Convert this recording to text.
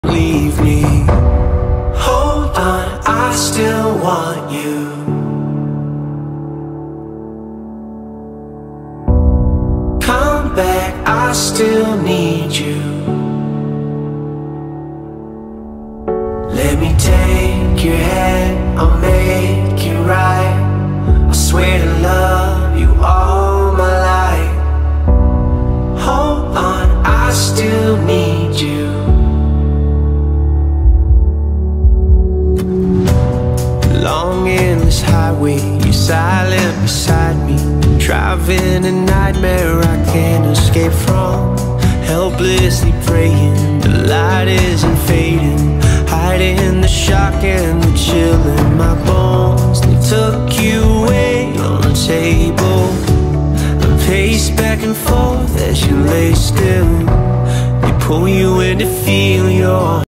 leave me. Hold on, I still want you. Come back, I still need you. Let me take your hand, I'll make it right. I swear to love you all my life. Hold on, I still need you. Long endless highway, you're silent beside me. Driving a nightmare I can't escape from. Helplessly praying, the light isn't fading. Hiding the shock and the chill in my bones. They took you away on the table. I pace back and forth as you lay still. They pull you in to feel your